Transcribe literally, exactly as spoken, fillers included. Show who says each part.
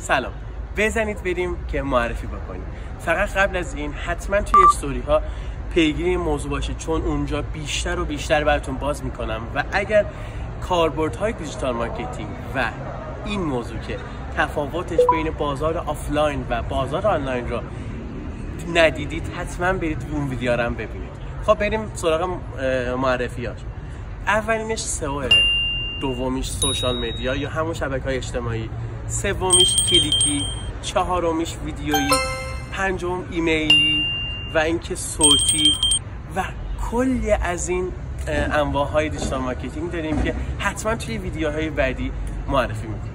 Speaker 1: سلام، بزنید بریم که معرفی بکنیم. فقط قبل از این حتما توی استوری ها پیگیری این موضوع باشه، چون اونجا بیشتر و بیشتر براتون باز میکنم و اگر کاربردهای دیجیتال مارکتینگ و این موضوع که تفاوتش بین بازار آفلاین و بازار آنلاین رو ندیدید، حتما برید اون ویدیو رو هم ببینید. خب بریم سراغ معرفیاش. اولینش سئو، دومیش سوشال مدیا یا همون شبکه‌های اجتماعی، سومیش کلیکی، چهارمیش ویدیویی، پنجم ایمیلی و اینکه صوتی و کلی از این انواع‌های دیجیتال مارکتینگ داریم که حتما توی ویدیوهای بعدی معرفی می‌کنم.